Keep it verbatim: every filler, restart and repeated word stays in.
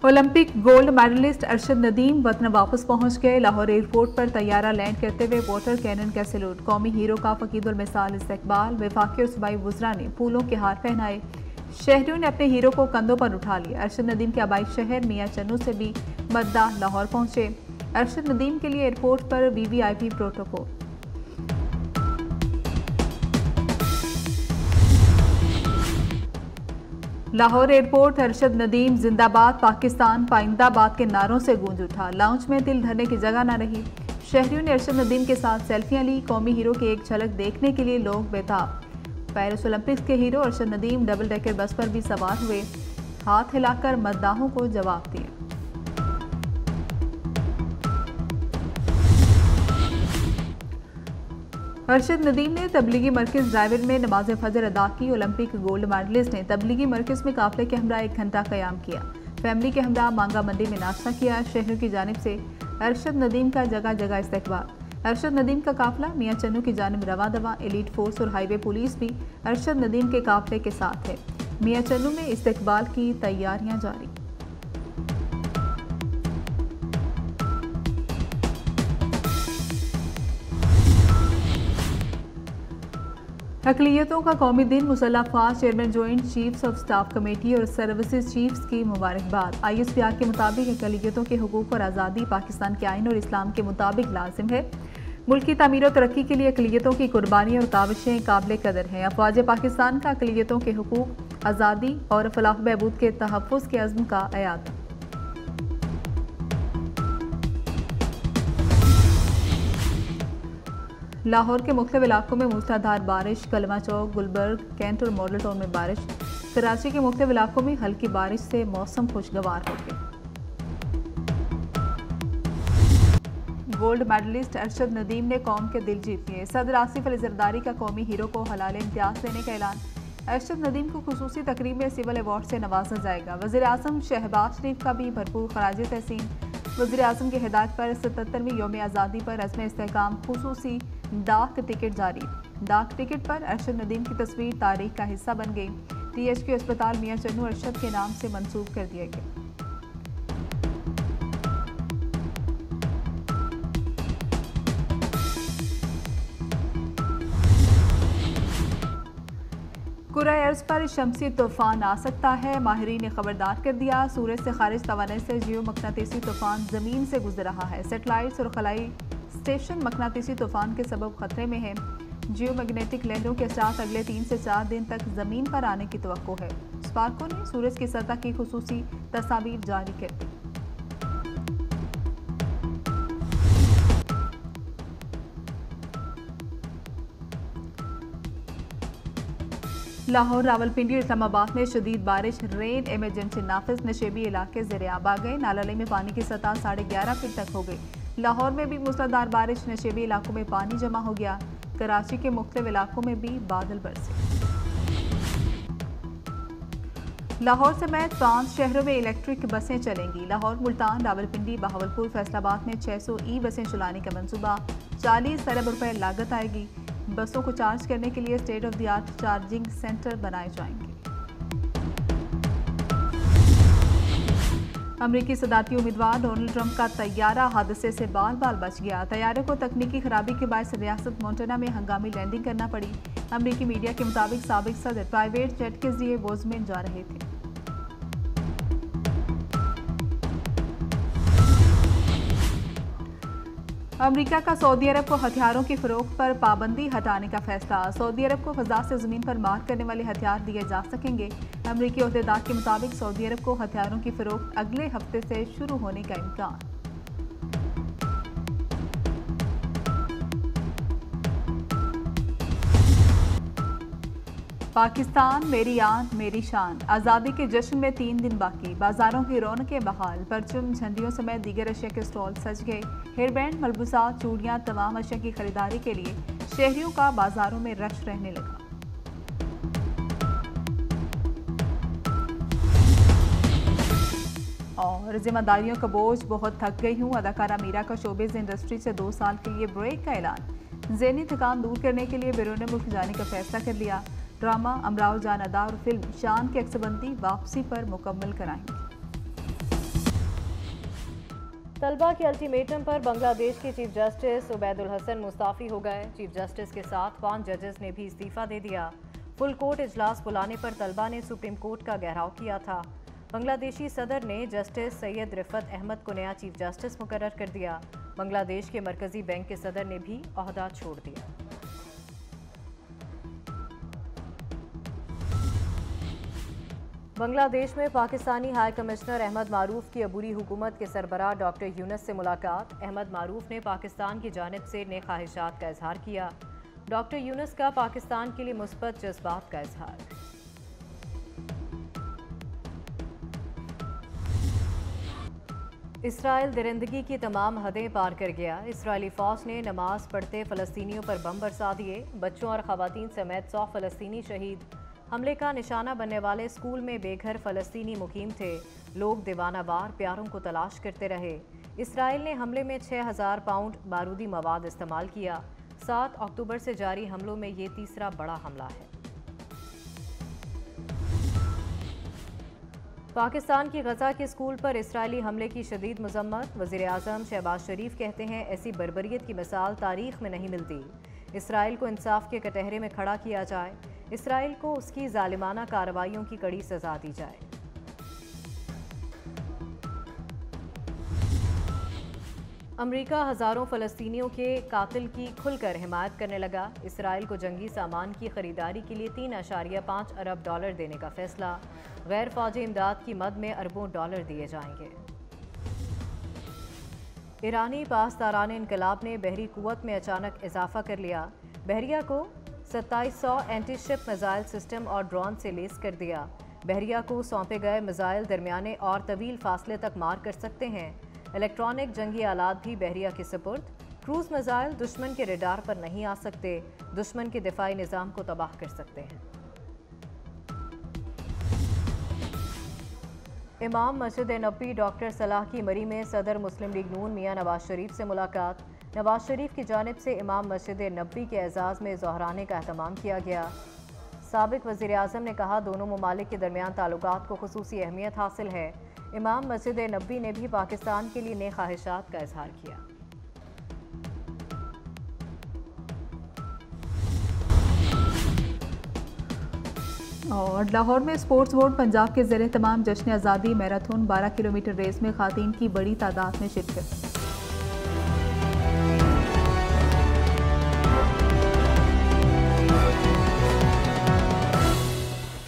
Olympic gold medalist Arshad Nadeem वतन वापस पहुंच गए। लाहौर एयरपोर्ट पर तैयारा लैंड करते हुए वाटर कैनन का सैल्यूट। कौमी हीरो का फकीदुल मिसाल इस्तकबाल। वफाकी और सूबाई वुज़रा ने फूलों के हार पहनाए। शहरियों ने अपने हीरो को कंधों पर उठा लिया। अरशद नदीम के आबाई शहर मियां चन्नू से भी मद्दाह लाहौर पहुंचे। अरशद नदीम के लिए एयरपोर्ट पर VVIP protocol. Lahore airport Arshad Nadeem जिंदाबाद पाकिस्तान पाइंदाबाद के नारों से गूंज उठा। लाउंज में दिल धरने की जगह न रही। शहरियों ने अरशद नदीम के साथ सेल्फियां ली। कौमी हीरो की एक झलक देखने के लिए लोग बेताब। पेरिस ओलंपिक्स के hero Arshad Nadeem double decker bus पर भी सवार हुए। हाथ हिलाकर मद्दाहों को जवाब दिया। अरशद नदीम ने तबलीगी मरकज ड्राइवर में नमाज फजर अदा की। ओलंपिक गोल्ड मेडलिस्ट ने तबलीगी मरकज में काफिले के हमरा एक घंटा कयाम किया। फैमिली के हमरा मांगा मंडी में नाश्ता किया। शहरों की जानिब से अरशद नदीम का जगह जगह इस्तकबाल। अरशद नदीम का काफिला मियां चन्नू की जानिब रवा दवा। एलीट फोर्स और हाईवे पुलिस भी अरशद नदीम के काफिले के साथ है। मियां चन्नू में इस्तकबाल की तैयारियां जारी। अक़लियतों का कौमी दिन। मुसल्लह अफ़वाज chairman joint chiefs of staff committee और सर्विसेज चीफ्स की मुबारकबाद। आई एस पी आर के मुताबिक अक़लियतों के हुकूक और आज़ादी पाकिस्तान के आइन और इस्लाम के मुताबिक लाजिम है। मुल्क की तामीर और तरक्की के लिए अक़लियतों की कुर्बानी और काविशें काबिल कदर हैं। अफ़वाज पाकिस्तान का अक़लियतों के हुकूक, आज़ादी और फलाह बहबूद के तहफ़्फ़ुज़ के अज़्म का अयाद। लाहौर के मुख्तलिफ इलाकों में मूसलाधार बारिश। कलमा चौक, गुलबर्ग, कैंट और मॉडल टाउन में बारिश। कराची के मुख्तलिफ इलाकों में हल्की बारिश से मौसम खुशगवार हो गया। गोल्ड मेडलिस्ट अरशद नदीम ने कौम के दिल जीत लिए। सदर आसिफ अली ज़रदारी का कौमी हीरो को हलाल इम्तियाज देने का ऐलान। अरशद नदीम को खुसूसी तकरीब में सिविल अवार्ड से नवाजा जाएगा। वज़ीर आज़म शहबाज शरीफ का भी भरपूर खराज तहसीन। वज़ीर आज़म की हिदायत पर सतहत्तरवीं यौम आज़ादी पर अज़्म इस्तेहकाम खुसूसी डाक टिकट जारी। डाक टिकट पर अरशद नदीम की तस्वीर तारीख का हिस्सा बन गई। टी एच क्यू अस्पताल मियां चन्नू अरशद के नाम से मंसूब कर दिया गया। कुराए अर्ज़ पर शमसी तूफान आ सकता है। माहिरीन ने खबरदार कर दिया। सूरज से खारिज तवानाई से जियो मकनातीसी तूफान जमीन से गुजर रहा है। सेटेलाइट्स और खलाई स्टेशन मकनातीसी तूफान के सबब खतरे में है। जियो मैग्नेटिक लहरों के साथ अगले तीन से चार दिन तक जमीन पर आने की तवक्को है। स्पार्को ने सूरज की सतह की खुसूसी तस्वीर जारी कर दी। लाहौर, रावलपिंडी और इस्लामाबाद में शदीद बारिश। रेन इमरजेंसी नाफिज। नशेबी इलाके ज़ेर-ए-आब आ गए। नालाले में पानी की सतह साढ़े ग्यारह फीट तक हो गई। लाहौर में भी मूसलाधार बारिश। नशेबी इलाकों में पानी जमा हो गया। कराची के मुख्तलिफ इलाकों में भी बादल बरसे। लाहौर समेत पांच शहरों में इलेक्ट्रिक बसें चलेंगी। लाहौर, मुल्तान, रावलपिंडी, बहावलपुर, फैसलाबाद में छह सौ ई बसें चलाने का मंसूबा। चालीस अरब रुपए लागत आएगी। बसों को चार्ज करने के लिए state of the art charging centre बनाए जाएंगे। अमरीकी सदारती उम्मीदवार डोनाल्ड ट्रंप का तैयारा हादसे से बाल बाल बच गया। तैयारे को तकनीकी खराबी के बायस रियासत मोंटाना में हंगामी लैंडिंग करना पड़ी। अमरीकी मीडिया के मुताबिक साबिक सदर प्राइवेट जेट के जरिए बोजमेन जा रहे थे। अमेरिका का सऊदी अरब को हथियारों की फरोख्त पर पाबंदी हटाने का फैसला। सऊदी अरब को फजा से जमीन पर मार करने वाले हथियार दिए जा सकेंगे। अमरीकी ओहदेदार के मुताबिक सऊदी अरब को हथियारों की फरोख्त अगले हफ्ते से शुरू होने का इम्कान। पाकिस्तान मेरी आन मेरी शान। आज़ादी के जश्न में तीन दिन बाकी। बाजारों की रौनकें बहाल। परचम, झंडियों समेत दीगर अशिया के स्टॉल सज गए। हेयरबैंड, मलबूसात, चूड़ियाँ, तमाम अशिया की खरीदारी के लिए शहरियों का बाजारों में रश रहने लगा। और जिम्मेदारियों का बोझ, बहुत थक गई हूँ। अदाकारा मीरा का शोबिज़ इंडस्ट्री से दो साल के लिए ब्रेक का ऐलान। ज़हनी थकान दूर करने के लिए बैरून मुल्क जाने का फैसला कर लिया। ड्रामा अमराव जान अदा और फिल्म शान की अक्सबंदी वापसी पर मुकम्मल कराएंगे। तलबा के अल्टीमेटम पर बांग्लादेश के चीफ जस्टिस उबैदुल हसन मुस्ताफी हो गए। चीफ जस्टिस के साथ पांच जजेस ने भी इस्तीफा दे दिया। फुल कोर्ट इजलास बुलाने पर तलबा ने सुप्रीम कोर्ट का घेराव किया था। बांग्लादेशी सदर ने जस्टिस सैयद रिफत अहमद को नया चीफ जस्टिस मुकर्रर कर दिया। बांग्लादेश के मरकजी बैंक के सदर ने भी ओहदा छोड़ दिया। बांग्लादेश में पाकिस्तानी हाई कमिश्नर अहमद मारूफ की अबूरी हुकूमत के सरबराह डॉक्टर यूनुस से मुलाकात। अहमद मारूफ ने पाकिस्तान की जानिब से नेक ख्वाहिशात का इजहार किया। डॉक्टर यूनुस का पाकिस्तान के लिए मुस्बत जज्बात का इजहार। इसराइल दरिंदगी की तमाम हदें पार कर गया। इसराइली फौज ने नमाज पढ़ते फ़लस्तीनियों पर बम बरसा दिए। बच्चों और ख़वातीन समेत सौ फ़लस्तीनी शहीद। हमले का निशाना बनने वाले स्कूल में बेघर फ़लस्तीनी मुकीम थे। लोग दीवानावार प्यारों को तलाश करते रहे। इसराइल ने हमले में छः हज़ार पाउंड बारूदी मवाद इस्तेमाल किया। सात अक्टूबर से जारी हमलों में ये तीसरा बड़ा हमला है। पाकिस्तान की गजा के स्कूल पर इसराइली हमले की शदीद मजम्मत। वज़ीर आज़म शहबाज शरीफ कहते हैं ऐसी बर्बरियत की मिसाल तारीख में नहीं मिलती। इसराइल को इंसाफ के कटहरे में खड़ा किया जाए। इसराइल को उसकी जालिमाना कार्रवाइयों की कड़ी सजा दी जाए। अमेरिका हजारों फ़लस्तीनियों के कातिल की खुलकर हिमायत करने लगा। इसराइल को जंगी सामान की खरीदारी के लिए तीन अशारिया पाँच अरब डॉलर देने का फैसला। गैर फौजी इमदाद की मद में अरबों डॉलर दिए जाएंगे। ईरानी पासदारान इनकलाब ने बहरी कुव्वत में अचानक इजाफा कर लिया। बहरिया को सत्ताईस सौ एंटी शिप मिसाइल सिस्टम और ड्रोन से लेस कर दिया। बहरिया को सौंपे गए मिसाइल दरमियाने और तवील फासले तक मार कर सकते हैं। इलेक्ट्रॉनिक जंगी आलात भी बहरिया के सुपुर्द। क्रूज मिसाइल दुश्मन के रडार पर नहीं आ सकते। दुश्मन के दिफाई निज़ाम को तबाह कर सकते हैं। इमाम मस्जिद नबवी डॉक्टर सलाह की मरी में सदर मुस्लिम लीग नून मियां नवाज शरीफ से मुलाकात। नवाज शरीफ की जानिब से इमाम मस्जिद नबवी के एजाज़ में ज़ोहराने का एहतमाम किया गया। साबिक़ वज़ीर आज़म ने कहा दोनों ममालिक के दरमियान ताल्लुकात को खुसूसी अहमियत हासिल है। इमाम मस्जिद नबवी ने भी पाकिस्तान के लिए नेक ख्वाहिशात का इजहार किया। और लाहौर में स्पोर्ट्स बोर्ड पंजाब के ज़ेर तमाम जश्न आज़ादी मैराथन बारह किलोमीटर रेस में ख़वातीन की बड़ी तादाद में शिरकत।